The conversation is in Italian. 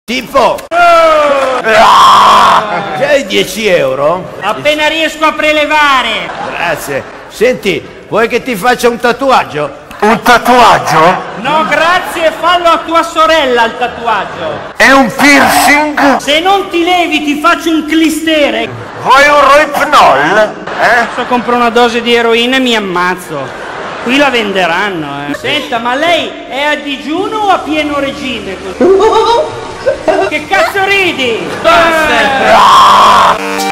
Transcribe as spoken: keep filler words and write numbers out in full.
Tipo? Ah! C'hai dieci euro? Appena riesco a prelevare. Grazie. Senti, vuoi che ti faccia un tatuaggio? Un tatuaggio? No, grazie, fallo a tua sorella il tatuaggio. È un piercing? Se non ti levi ti faccio un clistere. Vuoi un roipnol? Eh? Se compro una dose di eroina e mi ammazzo. Qui la venderanno, eh. Senta, ma lei è a digiuno o a pieno regime? Che cazzo ridi? Ah!